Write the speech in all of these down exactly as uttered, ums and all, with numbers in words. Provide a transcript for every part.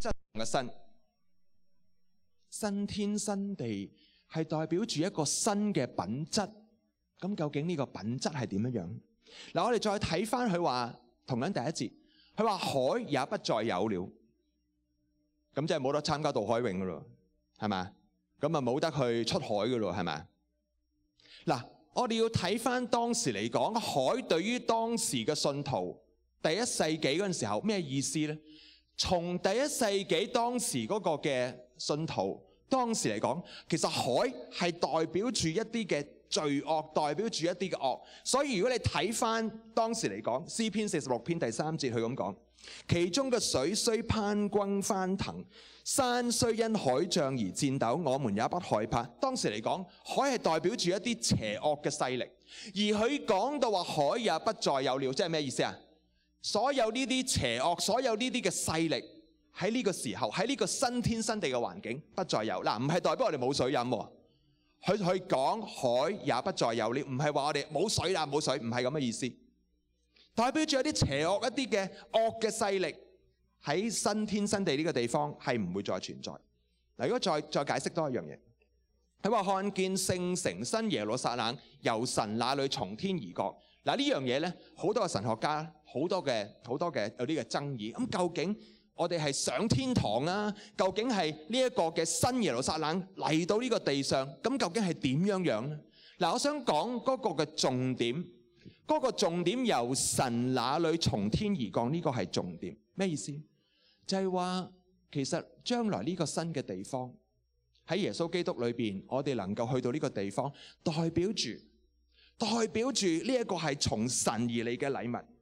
質嘅新，新天新地係代表住一個新嘅品質。咁究竟呢個品質係點樣樣？嗱，我哋再睇翻佢話，同樣第一節，佢話海也不再有了，咁即係冇得參加渡海泳噶咯，係咪？咁啊冇得去出海噶咯，係咪？嗱，我哋要睇翻當時嚟講，海對於當時嘅信徒，第一世紀嗰陣時候咩意思呢？從第一世紀當時嗰個嘅信徒，當時嚟講，其實海係代表住一啲嘅罪惡，代表住一啲嘅惡。所以如果你睇翻當時嚟講，詩篇四十六篇第三節佢咁講，其中嘅水雖攀轟翻騰，山雖因海漲而戰抖，我們也不害怕。當時嚟講，海係代表住一啲邪惡嘅勢力，而佢講到話海也不再有了，即係咩意思啊？所有呢啲邪惡，所有呢啲嘅勢力喺呢個時候，喺呢個新天新地嘅環境不再有。嗱，唔係代表我哋冇水飲喎。佢去講海也不再有了，唔係話我哋冇水啦，冇水，唔係咁嘅意思。代表住有啲邪惡一啲嘅惡嘅勢力喺新天新地呢個地方係唔會再存在。嗱，如果再再解釋多一樣嘢，佢話看見聖城新耶路撒冷由神那裏從天而降。嗱，呢樣嘢咧，好多嘅神學家，好多嘅好多嘅有啲嘅爭議。咁究竟我哋係上天堂啊？究竟係呢一個嘅新耶路撒冷嚟到呢個地上？咁究竟係點樣樣呢？嗱，我想講嗰個嘅重點，嗰個重點由神那裏從天而降，呢個係重點。咩意思？就係話其實將來呢個新嘅地方喺耶穌基督裏邊，我哋能夠去到呢個地方，代表住代表住呢一個係從神而嚟嘅禮物。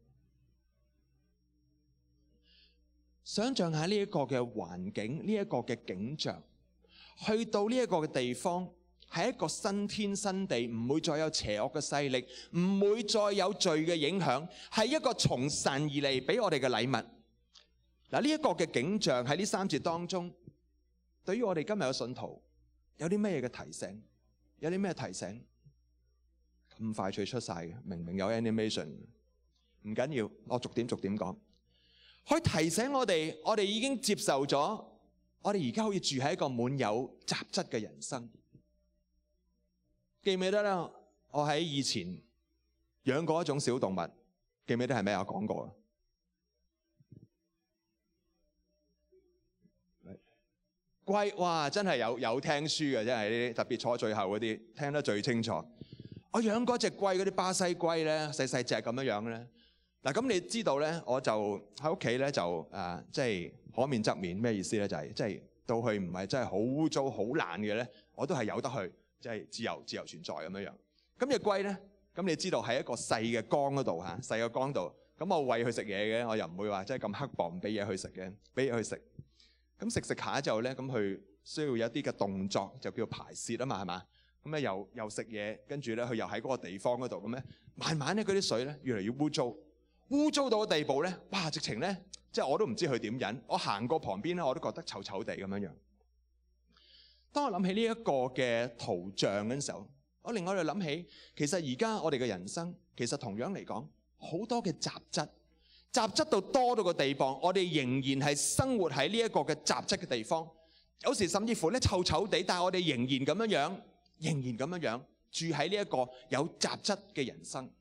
想象下呢一個嘅環境，呢一個嘅景象，去到呢一個嘅地方，係一個新天新地，唔會再有邪惡嘅勢力，唔會再有罪嘅影響，係一個從神而嚟俾我哋嘅禮物。嗱，呢一個嘅景象喺呢三節當中，對於我哋今日嘅信徒有啲咩嘅提醒？有啲咩提醒？咁快脆出晒嘅，明明有 animation， 唔緊要，我逐點逐點講。可以提醒我哋，我哋已經接受咗，我哋而家好似住喺一個滿有雜質嘅人生。記唔記得咧？我喺以前養過一種小動物，記唔記得係咩？我講過啊。龜，哇！真係有有聽書嘅，真係呢啲，特別坐最後嗰啲，聽得最清楚。我養過隻龜，嗰啲巴西龜咧，細細隻咁樣樣咧。嗱，咁你知道咧，我就喺屋企咧就誒，即係可免則免。咩意思咧？就係即係到佢唔係真係好污糟、好爛嘅咧，我都係由得去，即係自由自由存在咁樣樣。咁隻龜咧，咁你知道喺一個細嘅缸嗰度嚇，細嘅缸度，咁我餵佢食嘢嘅，我又唔會話即係咁刻薄唔俾嘢佢食嘅，俾嘢佢食。咁食食下之後咧，咁佢需要有一啲嘅動作，就叫排泄啊嘛，係嘛？咁咧又又食嘢，跟住咧佢又喺嗰個地方嗰度咁咧，慢慢咧嗰啲水咧越嚟越污糟。污糟到個地步咧，哇！直情咧，即係我都唔知佢點忍。我行過旁邊咧，我都覺得臭臭地咁樣樣。當我諗起呢一個嘅圖像嗰陣時候，我令我哋諗起，其實而家我哋嘅人生，其實同樣嚟講，好多嘅雜質，雜質到多到個地步，我哋仍然係生活喺呢一個嘅雜質嘅地方。有時甚至乎咧臭臭地，但係我哋仍然咁樣樣，仍然咁樣樣住喺呢一個有雜質嘅人生。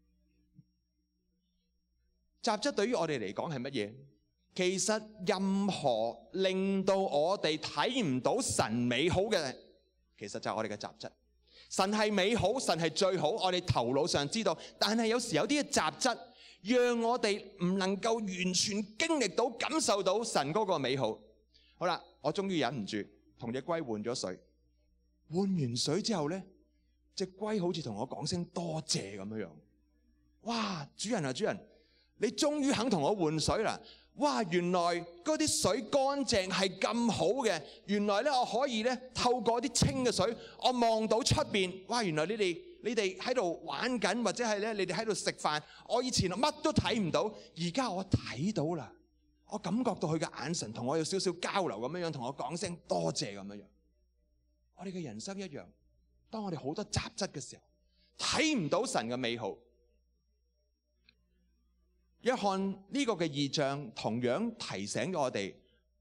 雜質對於我哋嚟講係乜嘢？其實任何令到我哋睇唔到神美好嘅，其實就係我哋嘅雜質。神係美好，神係最好，我哋頭腦上知道，但係有時有啲嘅雜質，讓我哋唔能夠完全經歷到、感受到神嗰個美好。好啦，我終於忍唔住，同隻龜換咗水。換完水之後呢，隻龜好似同我講聲多謝咁樣樣。哇！主人啊，主人！你終於肯同我換水啦！哇，原來嗰啲水乾淨係咁好嘅。原來咧我可以咧透過啲清嘅水，我望到出邊。哇，原來你哋你哋喺度玩緊，或者係咧你哋喺度食飯。我以前乜都睇唔到，而家我睇到啦。我感覺到佢嘅眼神同我有少少交流咁樣樣，同我講聲多謝咁樣樣。我哋嘅人生一樣，當我哋好多雜質嘅時候，睇唔到神嘅美好。約翰呢個嘅異象同樣提醒咗我哋，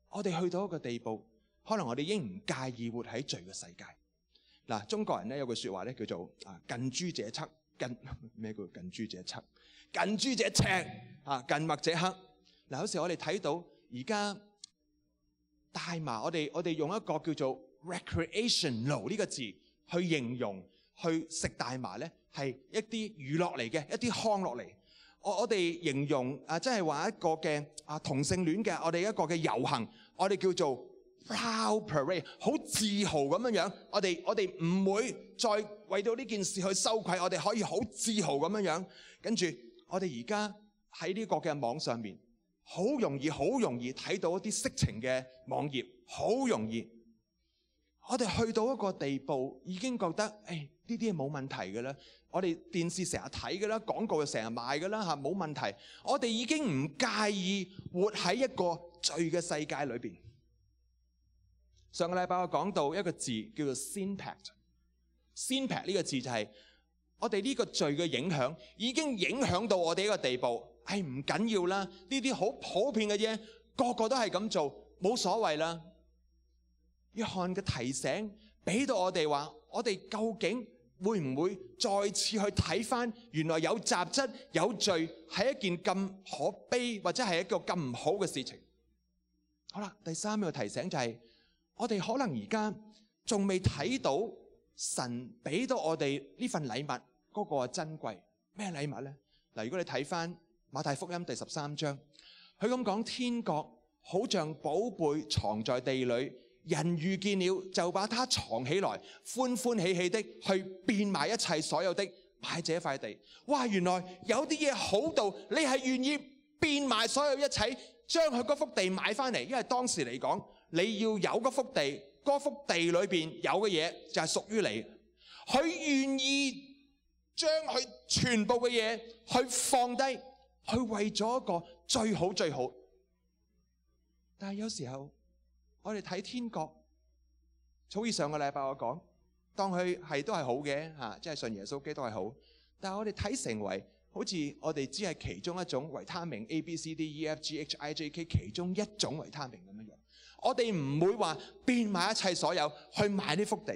我哋去到一個地步，可能我哋已經唔介意活喺罪嘅世界。嗱，中國人咧有句說話咧叫做啊近朱者赤，近咩叫近朱者赤？近朱者赤啊，近墨者黑。嗱，有時我哋睇到而家大麻，我哋我哋用一個叫做 recreational 呢個字去形容，去食大麻咧係一啲娛樂嚟嘅，一啲康樂嚟。我我哋形容啊，即係話一個嘅啊同性戀嘅，我哋一個嘅遊行，我哋叫做 proud parade， 好自豪咁樣樣。我哋我哋唔會再為到呢件事去羞愧，我哋可以好自豪咁樣樣。跟住我哋而家喺呢個嘅網上面，好容易好容易睇到一啲色情嘅網頁，好容易。我哋去到一個地步，已經覺得誒呢啲係冇問題嘅啦。我哋電視成日睇嘅啦，廣告又成日賣嘅啦嚇，冇問題。我哋已經唔介意活喺一個罪嘅世界裏邊。上個禮拜我講到一個字叫做 sin impact，sin impact 呢個字就係我哋呢個罪嘅影響已經影響到我哋一個地步。誒唔緊要啦，呢啲好普遍嘅嘢，個個都係咁做，冇所謂啦。約翰嘅提醒俾到我哋話，我哋究竟會唔會再次去睇返原來有雜質有罪係一件咁可悲或者係一個咁唔好嘅事情？好啦，第三個提醒就係、是、我哋可能而家仲未睇到神俾到我哋呢份禮物嗰個珍貴。咩禮物呢？嗱，如果你睇返馬太福音第十三章，佢咁講，天國好像寶貝藏在地裏，人遇見了就把它藏起來，歡歡喜喜的去變賣一切所有的，買這塊地。哇，原來有啲嘢好到你係願意變賣所有一切，將佢嗰幅地買翻嚟。因為當時嚟講，你要有嗰幅地，嗰幅地裏邊有嘅嘢就係屬於你。佢願意將佢全部嘅嘢去放低，去為咗一個最好最好。但係有時候我哋睇天國，好似上個禮拜我講，當佢係都係好嘅吓，即係信耶穌基督係好。但係我哋睇成為好似我哋只係其中一種維他命 A、B、C、D、E、F、G、H、I、J、K 其中一種維他命咁樣樣。我哋唔會話變賣一切所有去買呢幅地。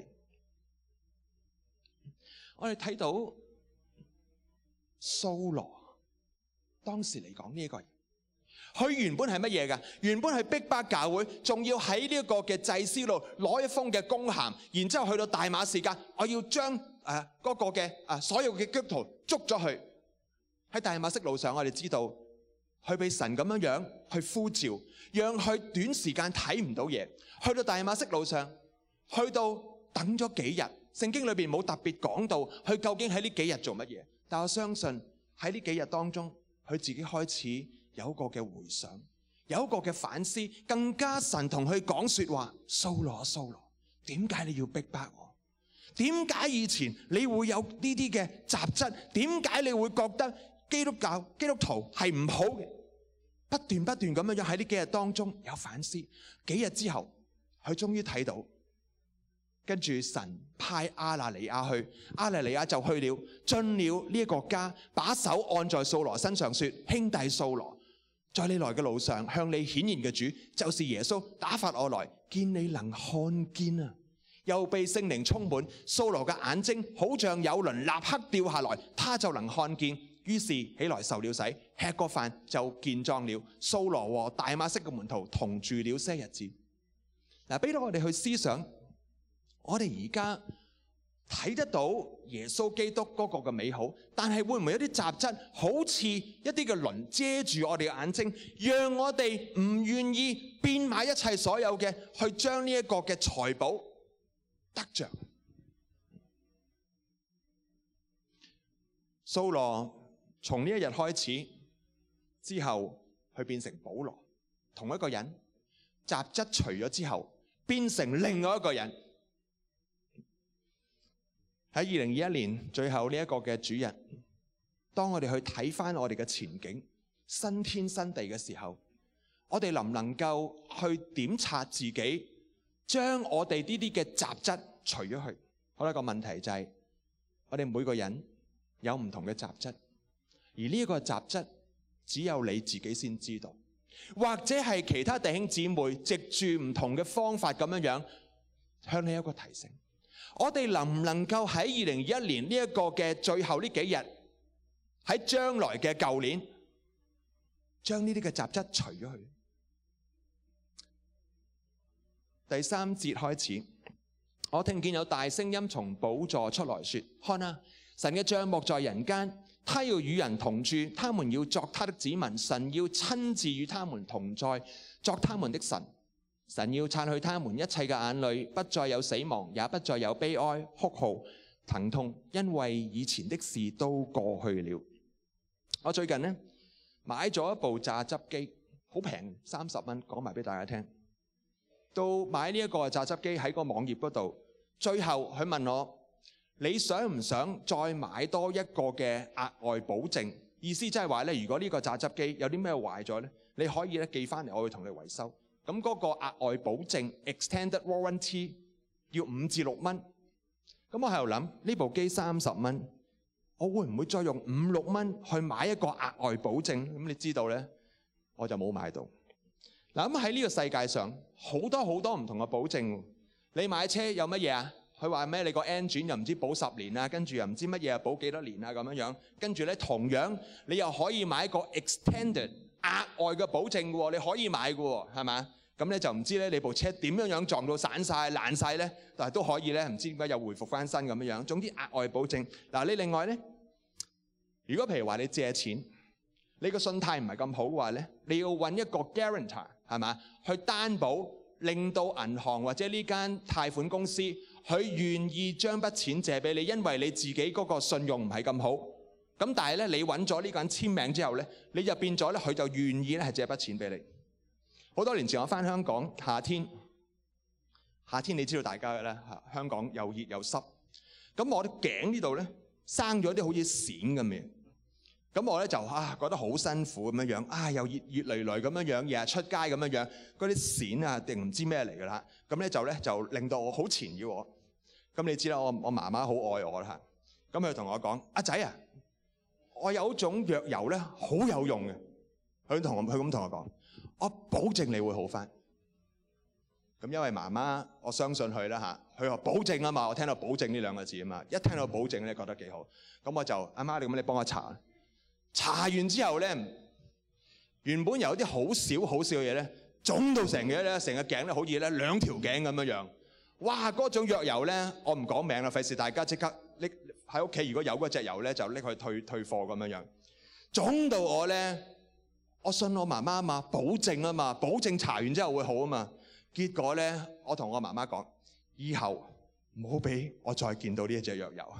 我哋睇到掃羅當時嚟講呢一個人，佢原本係乜嘢㗎？原本係逼迫教會，仲要喺呢一個嘅祭司度攞一封嘅公函，然之後去到大馬士革，我要將誒嗰個嘅誒所有嘅基督徒捉咗去。喺大馬色路上，我哋知道佢被神咁樣樣去呼召，讓佢短時間睇唔到嘢。去到大馬色路上，去到等咗幾日，聖經裏邊冇特別講到佢究竟喺呢幾日做乜嘢。但我相信喺呢幾日當中，佢自己開始有一個嘅回想，有一個嘅反思，更加神同佢講說話：掃羅，掃羅，點解你要逼迫我？點解以前你會有呢啲嘅雜質？點解你會覺得基督教基督徒係唔好嘅？不斷不斷咁樣樣喺呢幾日當中有反思。幾日之後，佢終於睇到，跟住神派亞拿尼亞去，亞拿尼亞就去了，進了呢一個家，把手按在掃羅身上說：兄弟掃羅，在你來嘅路上向你顯現嘅主就是耶穌，打發我來見你能看見啊！又被聖靈充滿，掃羅嘅眼睛好像有鱗立刻掉下來，他就能看見。於是起來受了洗，吃過飯就健壯了。掃羅和大馬色嘅門徒同住了些日子。嗱，俾到我哋去思想，我哋而家睇得到耶穌基督嗰個嘅美好，但係會唔會有啲雜質，好似一啲嘅鱗遮住我哋嘅眼睛，讓我哋唔願意變賣一切所有嘅，去將呢一個嘅財寶得着？掃羅從呢一日開始之後，佢變成保羅，同一個人，雜質除咗之後，變成另外一個人。喺二零二一年最後呢一個嘅主日，當我哋去睇返我哋嘅前景，新天新地嘅時候，我哋能唔能夠去檢查自己，將我哋呢啲嘅雜質除咗去？好啦，個問題就係、是、我哋每個人有唔同嘅雜質，而呢一個雜質只有你自己先知道。 或者係其他弟兄姊妹藉住唔同嘅方法咁樣樣向你一個提醒。我哋能唔能夠喺二零二一年呢一個嘅最後呢幾日，喺將來嘅舊年，將呢啲嘅雜質除咗去？第三節開始，我聽見有大聲音從寶座出來說：看啊，神嘅帳幕在人間，他要與人同住，他們要作他的子民，神要親自與他們同在，作他們的神。神要擦去他們一切嘅眼淚，不再有死亡，也不再有悲哀、哭號、疼痛，因為以前的事都過去了。我最近呢買咗一部榨汁機，好平，三十蚊，講埋俾大家聽。到買呢一個榨汁機喺個網頁嗰度，最後佢問我：你想唔想再買多一個嘅額外保證？意思即係話咧，如果呢個榨汁機有啲咩壞咗咧，你可以咧寄翻嚟，我會同你維修。咁嗰個額外保證 extended warranty 要五至六蚊。咁我喺度諗，呢部機三十蚊，我會唔會再用五六蚊去買一個額外保證？咁你知道咧，我就冇買到。嗱，咁喺呢個世界上好多好多唔同嘅保證。你買車有乜嘢啊？佢話咩？你個 engine 又唔知保十年啊，跟住又唔知乜嘢啊，保幾多年啊咁樣樣。跟住咧，同樣你又可以買一個 extended 額外嘅保證嘅喎，你可以買嘅喎，係嘛？咁咧就唔知咧你部車點樣樣撞到散晒爛晒咧，但係都可以咧，唔知點解又回復翻身咁樣樣。總之額外保證。嗱，你另外咧，如果譬如話你借錢，你個信貸唔係咁好嘅話咧，你要揾一個 guarantor 係嘛，去擔保，令到銀行或者呢間貸款公司佢願意將筆錢借俾你，因為你自己嗰個信用唔係咁好。咁但係咧，你揾咗呢個人簽名之後咧，你就變咗咧，佢就願意咧係借筆錢俾你。好多年前我翻香港，夏天，夏天你知道大家嘅啦，香港又熱又濕。咁我啲頸呢度咧生咗啲好似癬咁嘅，咁我咧就啊覺得好辛苦咁樣樣，啊又熱熱累累咁樣樣，日日出街咁樣樣，嗰啲癬啊定唔知咩嚟㗎啦。咁咧就咧就令到我好纏繞我。咁你知啦，我我媽媽好愛我啦嚇。咁佢同我講：阿仔啊，我有一種藥油咧好有用嘅。佢同我佢咁同我講。我保證你會好翻。咁因為媽媽，我相信佢啦嚇。佢話保證啊嘛，我聽到保證呢兩個字啊嘛，一聽到保證咧覺得幾好。咁我就阿媽，你咁你幫我查。查完之後咧，原本有啲好少好少嘅嘢咧，腫到成嘅咧，成個頸咧好似咧兩條頸咁樣樣。哇！嗰種藥油咧，我唔講名啦，費事大家即刻拎喺屋企。如果有嗰隻油咧，就拎去退退貨咁樣樣。腫到我咧〜我信我媽媽啊嘛，保證啊嘛，保證查完之後會好啊嘛。結果咧，我同我媽媽講：以後唔好俾我再見到呢一隻藥油。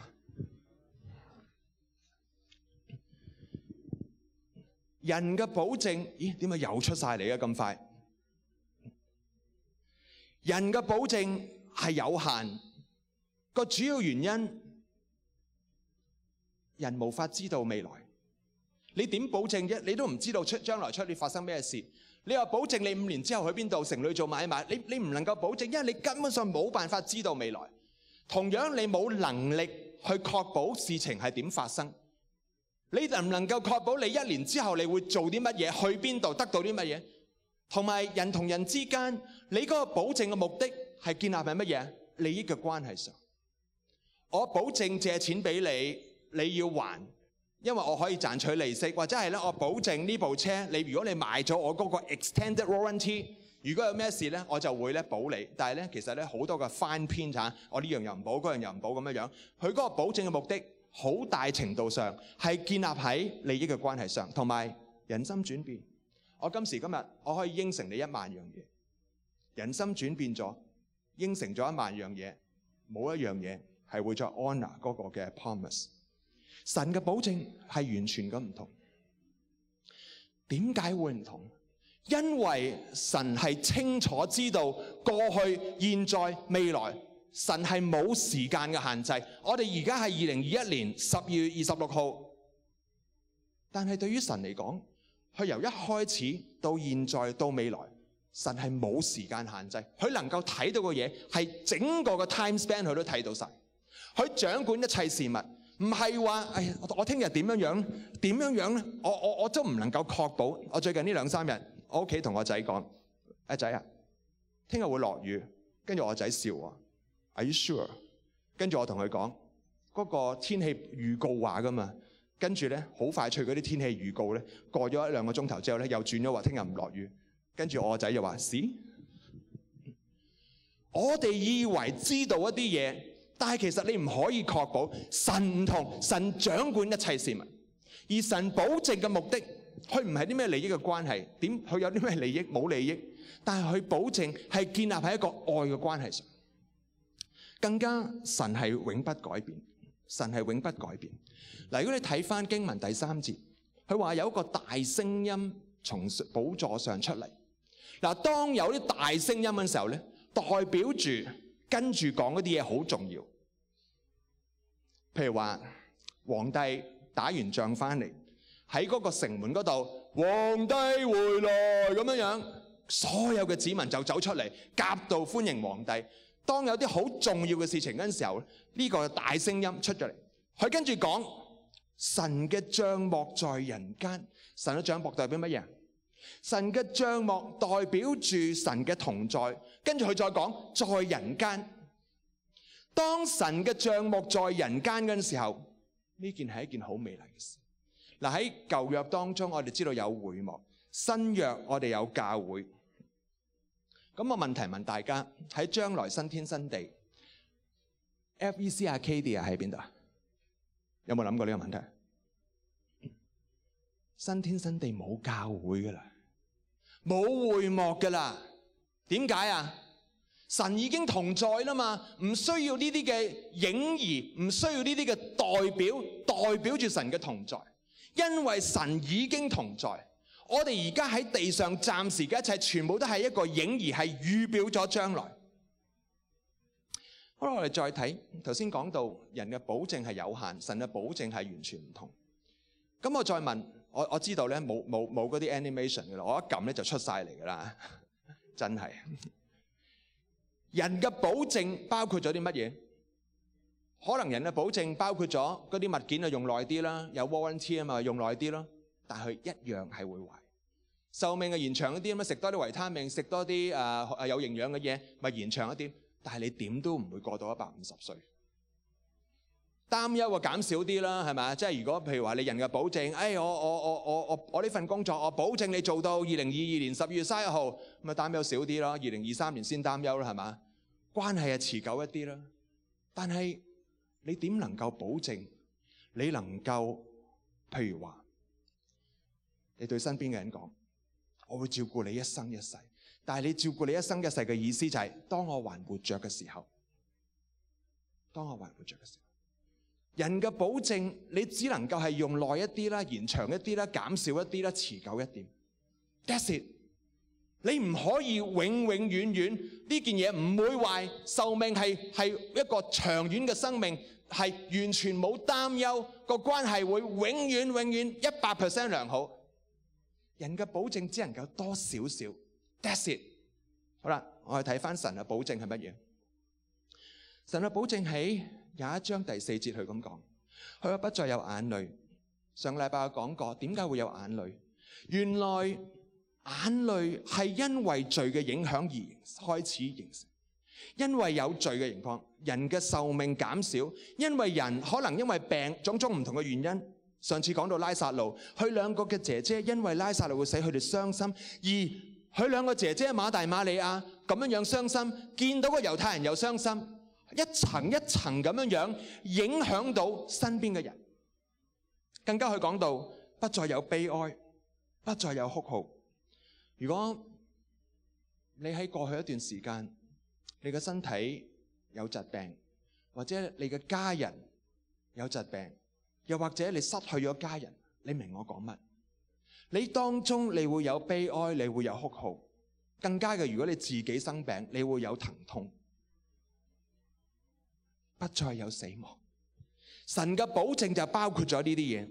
人嘅保證，咦？點解又出晒嚟嘅咁快？人嘅保證係有限，個主要原因，人無法知道未來。你點保證啫？你都唔知道出將來出年發生咩事。你話保證你五年之後去邊度城裏做買賣，你你唔能夠保證，因為你根本上冇辦法知道未來。同樣你冇能力去確保事情係點發生。你能唔能夠確保你一年之後你會做啲乜嘢，去邊度得到啲乜嘢？同埋人同人之間，你嗰個保證嘅目的係建立喺乜嘢？利益嘅關係上。我保證借錢俾你，你要還。因為我可以賺取利息，或者係咧，我保證呢部車，你如果你買咗我嗰個 extended warranty，如果有咩事咧，我就會咧保你。但係咧，其實咧好多個 fine print 嚇，我呢樣又唔保，嗰樣又唔保咁樣樣。佢嗰個保證嘅目的，好大程度上係建立喺利益嘅關係上，同埋人心轉變。我今時今日我可以應承你一萬樣嘢，人心轉變咗，應承咗一萬樣嘢，冇一樣嘢係會再 honour 嗰個嘅 promise。神嘅保證係完全咁唔同。點解會唔同？因為神係清楚知道過去、現在、未來，神係冇時間嘅限制。我哋而家係二零二一年十二月二十六號，但係對於神嚟講，佢由一開始到現在到未來，神係冇時間限制。佢能夠睇到嘅嘢係整個嘅 time span 佢都睇到晒。佢掌管一切事物。唔係話，哎呀，我聽日點樣樣，點樣樣咧？我我我都唔能夠確保。我最近呢兩三日， 我屋企同我仔講：阿仔啊，聽日會落雨。跟住我仔笑啊 ，Are you sure？ 跟住我同佢講嗰個天氣預告話噶嘛。跟住咧好快脆嗰啲天氣預告咧，過咗一兩個鐘頭之後咧，又轉咗話聽日唔落雨。跟住我個仔就話：是，我哋以為知道一啲嘢，但係其實你唔可以確保。神唔同，神掌管一切事物，而神保證嘅目的，佢唔係啲咩利益嘅關係。點佢有啲咩利益？冇利益。但係佢保證係建立喺一個愛嘅關係上，更加神係永不改變，神係永不改變。嗱，如果你睇翻經文第三節，佢話有一個大聲音從寶座上出嚟。嗱，當有啲大聲音嘅時候咧，代表住跟住講嗰啲嘢好重要。譬如話皇帝打完仗翻嚟，喺嗰個城門嗰度，皇帝回來咁樣樣。所有嘅子民就走出嚟，夾道歡迎皇帝。當有啲好重要嘅事情嗰陣時候，呢個大聲音出咗嚟，佢跟住講：神嘅帳幕在人間。神嘅帳幕代表乜嘢？神嘅帳幕代表住神嘅同在。跟住佢再講在人間。當神嘅帳幕在人間嗰陣時候，呢件係一件好美麗嘅事。嗱，喺舊約當中，我哋知道有會幕。新約我哋有教會。咁我問題問大家，喺將來新天新地 F E C Arcadia 喺邊度啊？有冇諗過呢個問題？新天新地冇教會噶啦，冇會幕噶啦。點解啊？神已經同在啦嘛，唔需要呢啲嘅影兒，唔需要呢啲嘅代表，代表住神嘅同在，因為神已經同在。我哋而家喺地上暫時嘅一切，全部都係一個影兒，係預表咗將來。好啦，我哋再睇頭先講到人嘅保證係有限，神嘅保證係完全唔同。咁我再問，我我知道咧冇冇冇嗰啲 animation 嘅啦，我一撳咧就出晒嚟噶啦，真係。人嘅保證包括咗啲乜嘢？可能人嘅保證包括咗嗰啲物件啊用耐啲啦，有 warranty 啊嘛，用耐啲咯。但係佢一樣係會壞，壽命係延長一啲，咁食多啲維他命，食多啲誒誒有營養嘅嘢，咪延長一啲。但係你點都唔會過到一百五十歲。擔憂啊減少啲啦，係咪？即係如果譬如話你人嘅保證，誒、哎、我我我我我我呢份工作，我保證你做到二零二二年十月三十一號，咁咪擔憂少啲咯。二零二三年先擔憂啦，係嘛？關係係持久一啲啦。但係你點能夠保證你能夠譬如話？你對身邊嘅人講，我會照顧你一生一世。但係你照顧你一生一世嘅意思就係，當我還活着嘅時候，當我還活着嘅時候，人嘅保證你只能夠係用耐一啲啦，延長一啲啦，減少一啲啦，持久一點。That's it。你唔可以永永遠遠呢件嘢唔會壞，壽命係係一個長遠嘅生命，係完全冇擔憂，個關係會永遠永遠一百 percent 良好。人嘅保證只能夠多少少 ，that's it。好啦，我哋睇翻神嘅保證係乜嘢？神嘅保證喺廿一章第四節佢咁講，佢話不再有眼淚。上個禮拜我講過，點解會有眼淚？原來眼淚係因為罪嘅影響而開始形成，因為有罪嘅情況，人嘅壽命減少，因為人可能因為病種種唔同嘅原因。上次講到拉撒路，佢兩個嘅姐姐因為拉撒路會死，佢哋傷心，而佢兩個姐姐馬大馬利亞咁樣樣傷心，見到個猶太人又傷心，一層一層咁樣樣影響到身邊嘅人。更加佢講到不再有悲哀，不再有哭號。如果你喺過去一段時間，你嘅身體有疾病，或者你嘅家人有疾病，又或者你失去咗家人，你明我講乜？你當中你會有悲哀，你會有哭號。更加嘅，如果你自己生病，你會有疼痛。不再有死亡。神嘅保證就包括咗呢啲嘢。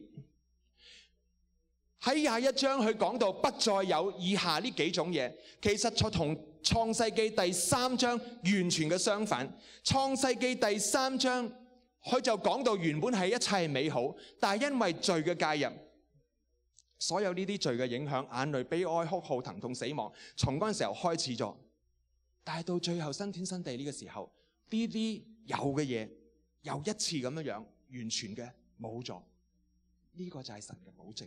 喺廿一章佢講到不再有以下呢幾種嘢，其實就同創世記第三章完全嘅相反。創世記第三章佢就講到原本係一切美好，但係因為罪嘅介入， 所有呢啲罪嘅影響，眼淚、悲哀、哭號、疼痛、死亡，從嗰陣時候開始咗。但係到最後新天新地呢個時候，呢啲有嘅嘢又一次咁樣樣完全嘅冇咗。呢個就係神嘅保證。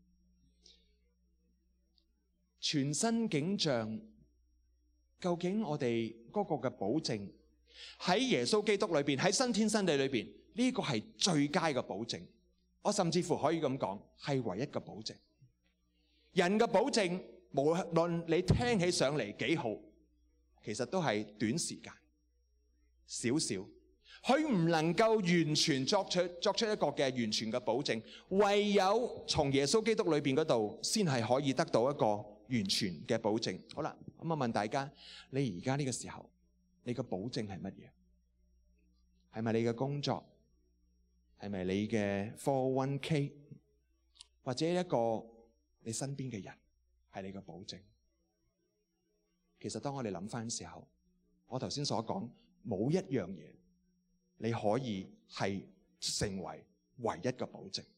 全新景象，究竟我哋嗰個嘅保證喺耶穌基督裏邊，喺新天新地裏邊，呢個係最佳嘅保證。我甚至乎可以咁講，係唯一嘅保證。人嘅保證，無論你聽起上嚟幾好，其實都係短時間，少少，佢唔能夠完全作出作出一個嘅完全嘅保證。唯有從耶穌基督裏邊嗰度，先係可以得到一個完全嘅保證。好啦，咁我問大家，你而家呢個時候，你嘅保證係乜嘢？係咪你嘅工作？係咪你嘅 四哦一 K， 或者一個你身邊嘅人係你嘅保證？其實當我哋諗翻嘅時候，我頭先所講冇一樣嘢你可以係成為唯一嘅保證。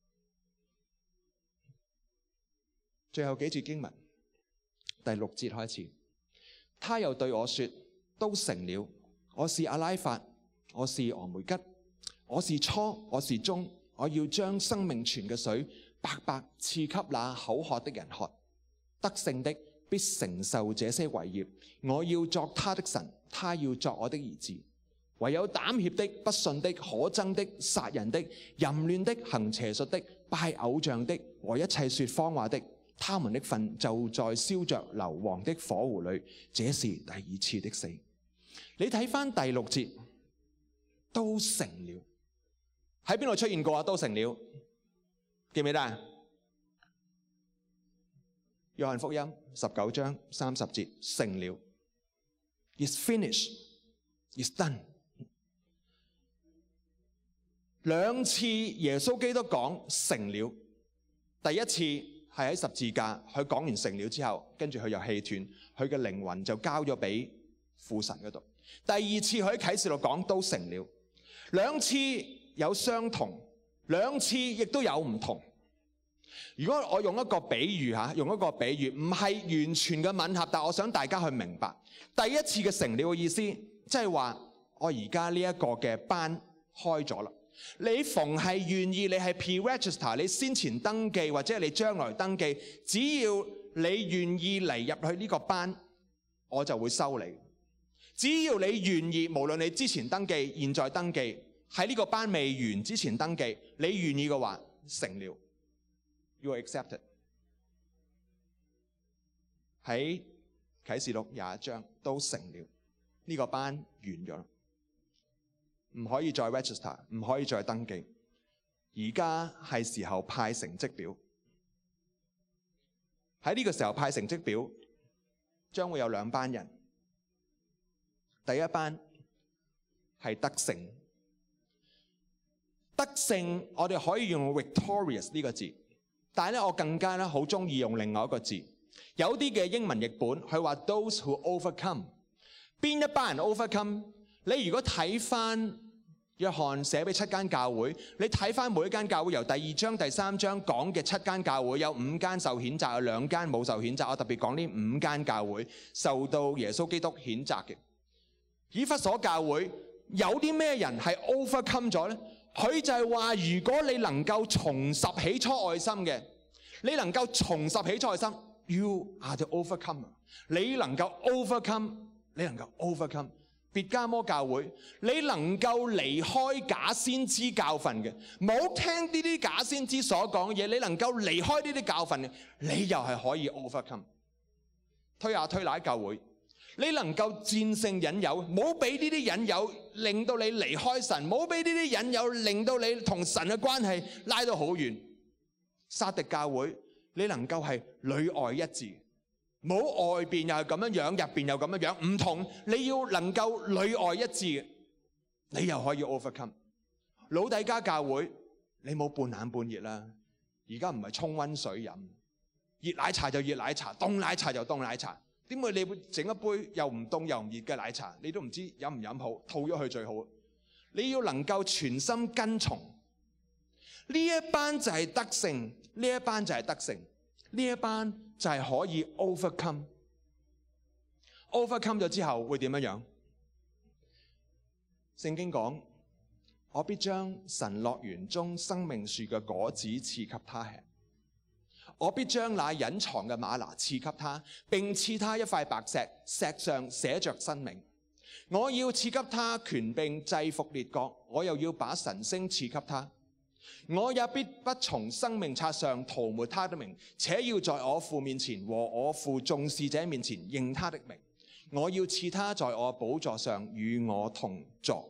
最後幾節經文，第六節開始，他又對我說：都成了。我是阿拉法，我是俄梅吉。我是初，我是終，我要將生命泉嘅水白白賜給那口渴的人喝。得勝的必承受這些為業，我要作他的神，他要作我的兒子。唯有膽怯的、不信的、可憎的、殺人的、淫亂的、行邪術的、拜偶像的和一切說謊話的，他們的份就在燒着硫磺的火湖裏，這是第二次的死。你睇翻第六節，都成了。喺邊度出現過啊？都成了，記唔記得啊？約翰福音十九章三十節，成了 ，is finished， is done。兩次耶穌基督講成了，第一次係喺十字架，佢講完成了之後，跟住佢又氣斷，佢嘅靈魂就交咗俾父神嗰度。第二次佢喺啟示錄講都成了，兩次有相同，兩次亦都有唔同。如果我用一個比喻吓，用一個比喻，唔係完全嘅吻合，但我想大家去明白，第一次嘅成了嘅意思，即係話我而家呢一個嘅班開咗啦。你逢係願意，你係 pre-register， 你先前登記或者你將來登記，只要你願意嚟入去呢個班，我就會收你。只要你願意，無論你之前登記、現在登記，喺呢個班未完之前登記，你願意嘅話，成了 ，you are accepted。喺啟示錄廿一章都成了，呢個班完咗，唔可以再 register， 唔可以再登記。而家係時候派成績表。喺呢個時候派成績表，將會有兩班人。第一班係得勝。得勝，我哋可以用 victorious 呢個字，但係咧，我更加咧好中意用另外一個字。有啲嘅英文譯本，佢話 those who overcome。邊一班人 overcome？你如果睇翻約翰寫俾七間教會，你睇翻每一間教會，由第二章、第三章講嘅七間教會，有五間受譴責，有兩間冇受譴責。我特別講呢五間教會受到耶穌基督譴責嘅。以弗所教會有啲咩人係 overcome 咗呢？佢就係話，如果你能夠重拾起初愛心嘅，你能夠重拾起初愛心 ，you are the overcomer。你能夠 overcome， 你能夠 overcome。別迦摩教會，你能夠離開假先知教訓嘅，冇聽呢啲假先知所講嘅嘢，你能夠離開呢啲教訓嘅，你又係可以 overcome。推下推拿教會，你能夠戰勝引誘，冇俾呢啲引誘令到你離開神，冇俾呢啲引誘令到你同神嘅關係拉到好遠。撒狄教會，你能夠係裏外一致，冇外邊又係咁樣樣，入邊又咁樣樣，唔同。你要能夠裏外一致，你又可以 overcome。老底嘉教會，你冇半冷半熱啦，而家唔係沖溫水飲，熱奶茶就熱奶茶，凍奶茶就凍奶茶。點會你會整一杯又唔凍又唔熱嘅奶茶，你都唔知飲唔飲好，吐咗佢最好。你要能夠全心跟從呢一班就係得勝， 呢一班就係得勝，呢一班就係可以 overcome。overcome 咗之後會點樣樣？聖經講，我必將神樂園中生命樹嘅果子賜給他吃，我必將那隱藏嘅嗎哪賜給他，並賜他一塊白石，石上寫着生命。我要賜給他權柄制服列國，我又要把晨星賜給他。我也必不從生命冊上塗抹他的名，且要在我父面前和我父眾使者面前認他的名。我要賜他在我寶座上與我同坐。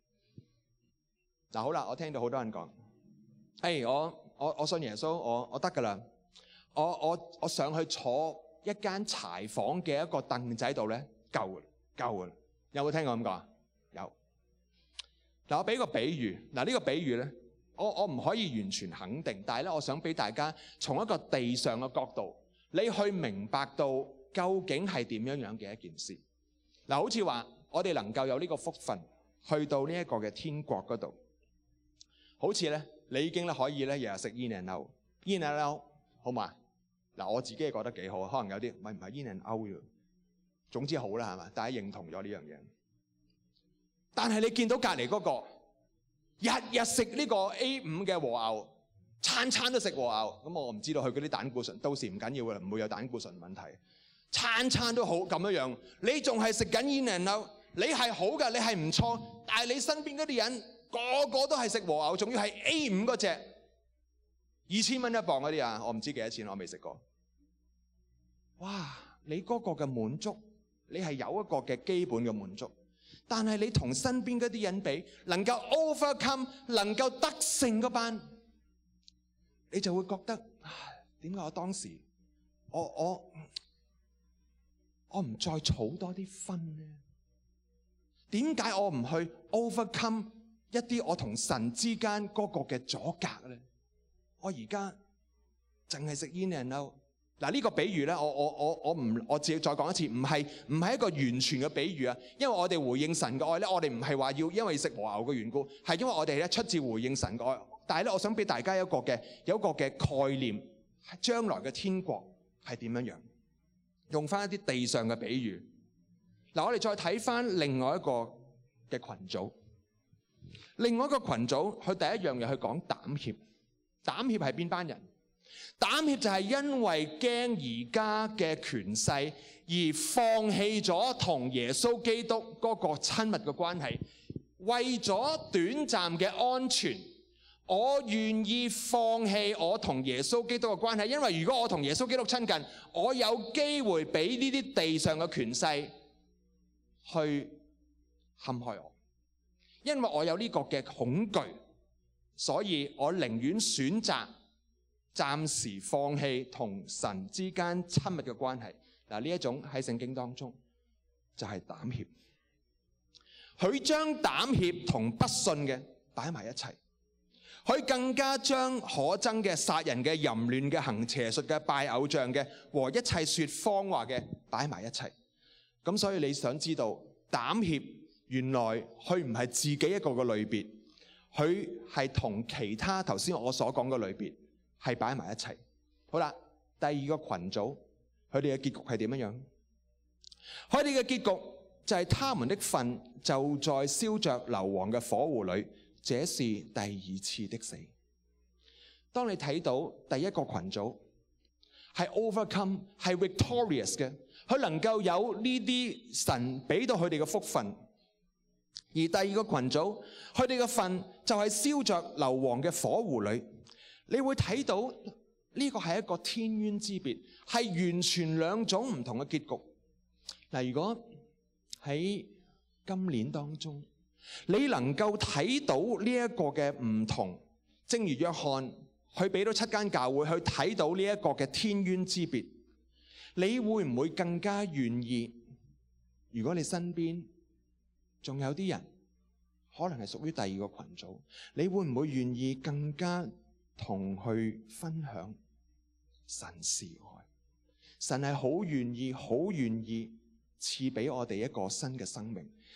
嗱，好啦，我聽到好多人講，誒、hey，我我我信耶穌，我我得噶啦，我我我上去坐一間柴房嘅一個凳仔度咧，夠噶啦，夠噶啦。有冇聽過咁講？有。嗱，我俾個比喻，嗱、這、呢個比喻咧，我我唔可以完全肯定，但係咧，我想俾大家從一個地上嘅角度，你去明白到究竟係點樣樣嘅一件事。嗱，好似話我哋能夠有呢個福分，去到呢一個嘅天國嗰度，好似咧你已經咧可以咧日日食 in and out，in and out 好嘛？嗱，我自己係覺得幾好，可能有啲咪唔係 in and out 嘅，總之好啦係嘛？大家認同咗呢樣嘢。但係你見到隔離嗰個日日食呢個 A 五嘅和牛，餐餐都食和牛，咁我唔知道佢嗰啲膽固醇，到時唔緊要嘅，唔會有膽固醇問題。餐餐都好咁樣樣，你仲係食緊 in and out，你係好㗎，你係唔錯，但係你身邊嗰啲人個個都係食和牛，仲要係 A 五嗰隻，二千蚊一磅嗰啲啊，我唔知幾多錢，我未食過。哇！你嗰個嘅滿足，你係有一個嘅基本嘅滿足，但係你同身邊嗰啲人比，能夠 overcome， 能夠得勝嗰班，你就會覺得，唉，點解我當時我我我唔再儲多啲分呢？點解我唔去 overcome 一啲我同神之間嗰個嘅阻隔呢？我而家淨係食 in and out。嗱，呢個比喻咧，我我我我唔，我自己再講一次，唔係唔係一個完全嘅比喻啊。因為我哋回應神嘅愛咧，我哋唔係話要因為食和牛嘅緣故，係因為我哋咧出自回應神嘅愛。但係咧，我想俾大家一個嘅有一個嘅概念，係將來嘅天國係點樣樣？用翻一啲地上嘅比喻。嗱，我哋再睇翻另外一個嘅群組，另外一個群組，佢第一樣嘢去講膽怯。膽怯係邊班人？膽怯就係因為驚而家嘅權勢而放棄咗同耶穌基督嗰個親密嘅關係，為咗短暫嘅安全，我願意放棄我同耶穌基督嘅關係，因為如果我同耶穌基督親近，我有機會俾呢啲地上嘅權勢去陷害我，因為我有呢個嘅恐懼，所以我寧願選擇暫時放棄同神之間親密嘅關係。嗱，呢一種喺聖經當中就係膽怯。佢將膽怯同不信嘅擺埋一齊，佢更加將可憎嘅、殺人嘅、淫亂嘅、行邪術嘅、拜偶像嘅和一切説謊話嘅擺埋一齊。咁所以你想知道膽怯原來佢唔係自己一個嘅類別，佢係同其他頭先我所講嘅類別係擺埋一齊。好啦，第二個群組，佢哋嘅結局係點樣樣？佢哋嘅結局就係他們的份就在燒着硫磺嘅火湖裏，這是第二次的死。當你睇到第一個群組係 overcome 係 victorious 嘅，佢能夠有呢啲神俾到佢哋嘅福分，而第二個群組佢哋嘅份就係燒着硫磺嘅火湖裏。你會睇到呢個係一個天淵之別，係完全兩種唔同嘅結局。嗱，如果喺今年當中，你能夠睇到呢一個嘅唔同，正如約翰去俾到七間教會去睇到呢一個嘅天淵之別，你會唔會更加願意？如果你身邊仲有啲人可能係屬於第二個群組，你會唔會願意更加同去分享神是愛？神係好願意、好願意賜俾我哋一個新嘅生命。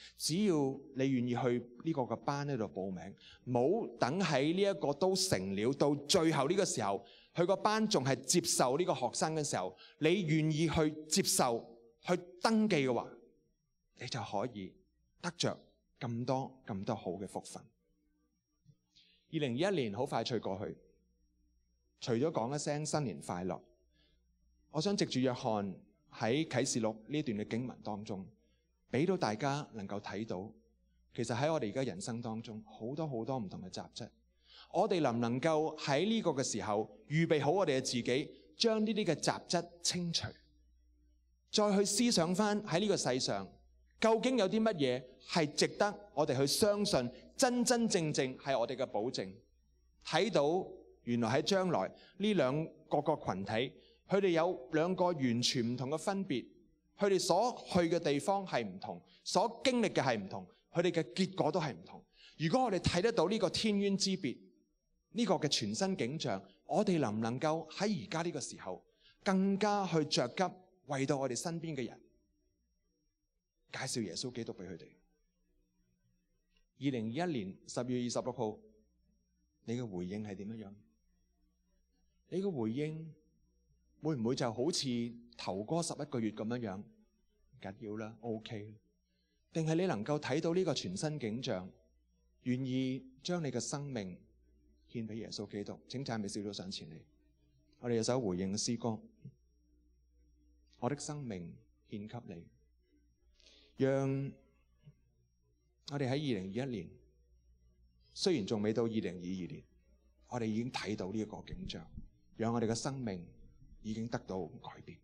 只要你願意去呢個嘅班呢度報名，冇等喺呢一個都成了，到最後呢個時候，佢個班仲係接受呢個學生嘅時候，你願意去接受、去登記嘅話，你就可以得着咁多咁多好嘅福分。二零二一年好快脆過去，除咗講一聲新年快樂，我想藉住約翰喺啟示錄呢段嘅經文當中，俾到大家能夠睇到，其實喺我哋而家人生當中好多好多唔同嘅雜質，我哋能唔能夠喺呢個嘅時候預備好我哋嘅自己，將呢啲嘅雜質清除，再去思想翻喺呢個世上究竟有啲乜嘢係值得我哋去相信，真真正正係我哋嘅保證。睇到原來喺將來呢兩個個群體，佢哋有兩個完全唔同嘅分別，佢哋所去嘅地方係唔同，所經歷嘅係唔同，佢哋嘅結果都係唔同。如果我哋睇得到呢個天淵之別，呢個嘅全新景象，我哋能唔能夠喺而家呢個時候更加去着急為到我哋身邊嘅人介紹耶穌基督俾佢哋？二零二一年十月二十六號，你嘅回應係點樣？你嘅回應會唔會就好似頭嗰十一個月咁樣樣？唔緊要啦 ，OK。定係你能夠睇到呢個全新景象，願意將你嘅生命獻俾耶穌基督？請讚美小組上前嚟，我哋有首回應嘅詩歌，我的生命獻給你。讓我哋喺二零二一年，雖然仲未到二零二二年，我哋已經睇到呢一個景象，讓我哋嘅生命已經得到改變。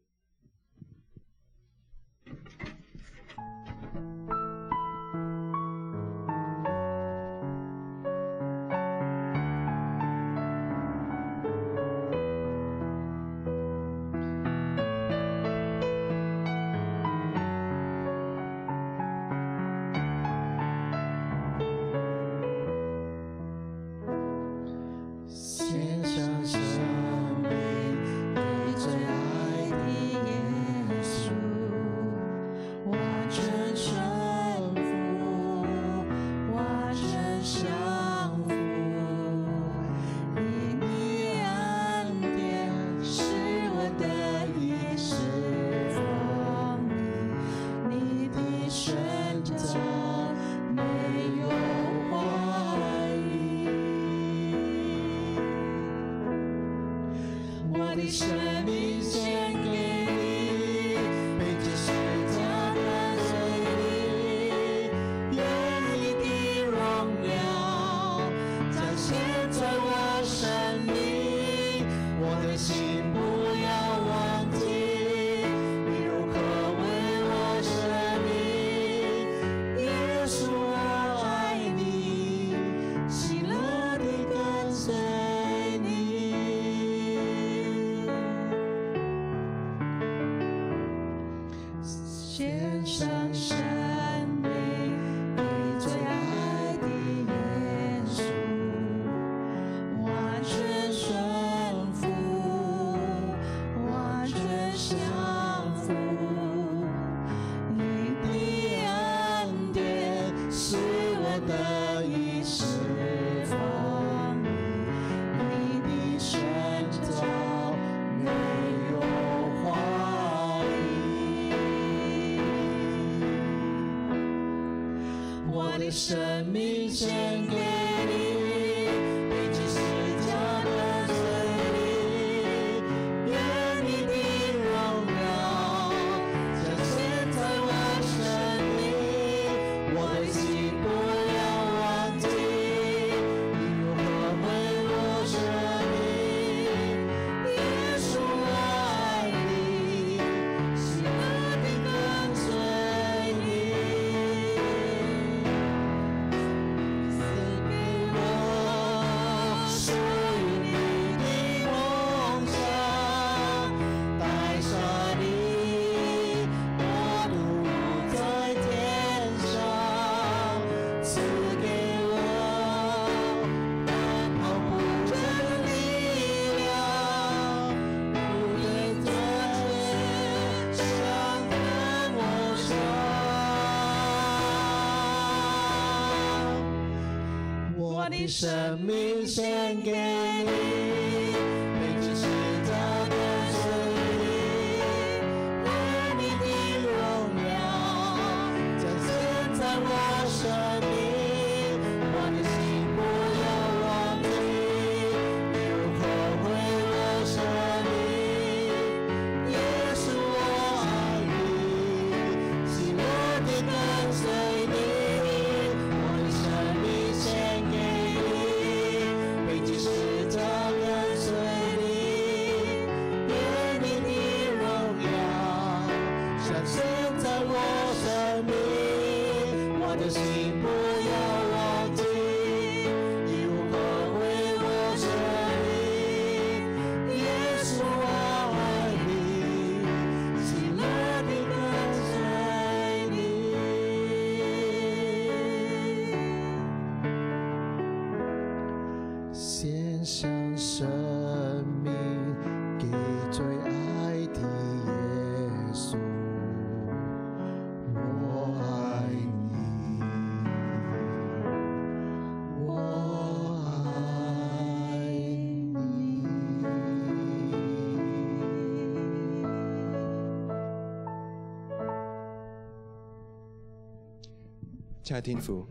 生命献給你，背起十架跟隨你，願你的榮耀彰顯在我生命，我的心不要忘記你如何為我捨命，耶穌我愛你，喜樂地跟隨你。賜給我的生命献给你，背起十字架跟随你，愿你的荣耀彰显在我生命，我的心不要忘记，你如何为我舍命，耶稣我爱你，喜乐地跟随你，我的生命献给你，背起十字架跟随你，愿你的荣耀彰显在我生命，我的心不要忘记，你如何为我舍命，耶稣我爱你，喜乐地跟随你。献上生命给最爱的耶稣，我爱你，我爱你。 親愛的天父，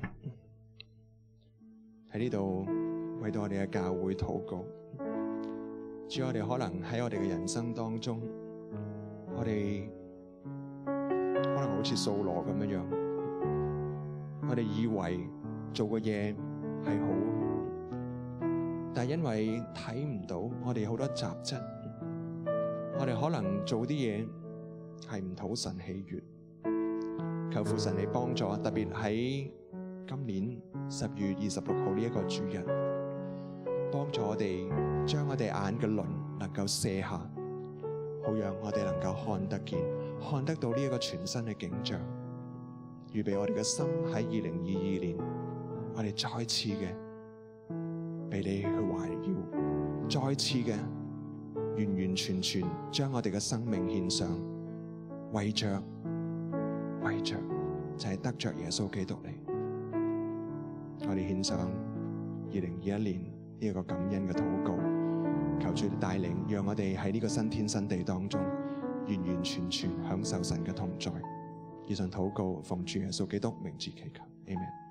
喺呢度為到我哋嘅教會禱告。主，我哋可能喺我哋嘅人生當中，我哋可能好似掃羅咁樣樣，我哋以為做嘅嘢係好，但係因為睇唔到我哋好多雜質，我哋可能做啲嘢係唔討神喜悅。求父神你幫助，特別喺今年十月二十六號呢一個主日，幫助我哋將我哋眼嘅鱗能夠卸下，好讓我哋能夠看得見，看得到呢一個全新嘅景象，預備我哋嘅心喺二零二二年，我哋再次嘅俾你去環繞，再次嘅完完全全將我哋嘅生命獻上，為着為着就係得着耶穌基督嚟。我哋獻上二零二一年呢一個感恩嘅禱告，求主帶領，讓我哋喺呢個新天新地當中完完全全享受神嘅同在。以上禱告奉主耶穌基督名字祈求，阿們。